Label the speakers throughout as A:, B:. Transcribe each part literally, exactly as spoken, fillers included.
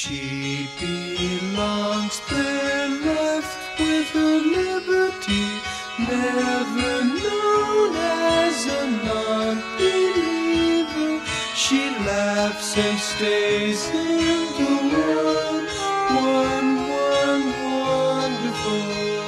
A: She belongs there, left with her liberty, never known as a non-believer. She laughs and stays in the one, one, one wonderful.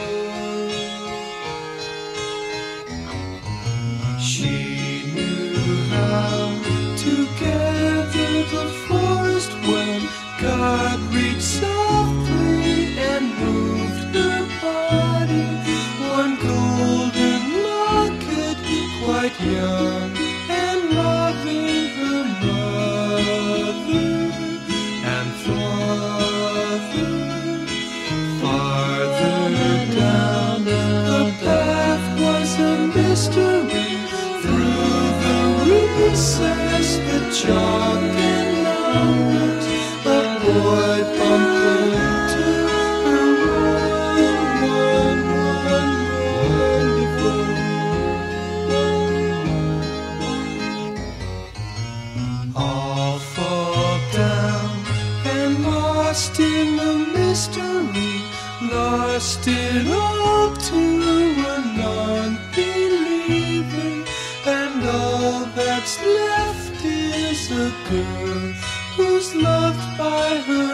A: She knew how to gather the forest when God reached softly and moved her body. One golden locket, quite young and loving her mother and father. Farther down the path was a mystery. Through the recess, the chalk and numbers, a boy bumped into her one, one, wonderful. All fall down and lost in the mystery, lost it all to a non-believer, and all that's left is a girl who's loved by her